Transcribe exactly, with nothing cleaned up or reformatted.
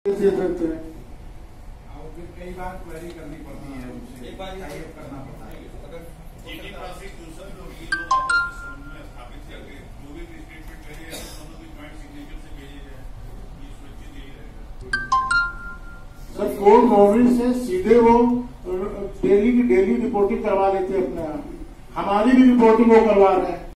सकते हैं। कई बार क्वेरी करनी पड़ती है, उनसे एक बार टाइप करना पड़ता है। अगर जीटी प्रोसिक्यूशन और ये लोग आपस में समन्वय में स्थापित करके जो भी स्टेटमेंट भेजे हैं दोनों की ज्वाइंट सिग्नेचर से भेजे जाए, ये सुनिश्चित यही रहेगा। सर कोर्ट ऑर्डर से सीधे वो डेली की डेली रिपोर्टिंग करवा देते हैं अपने आप, हमारी भी रिपोर्टिंग वो करवा रहे हैं।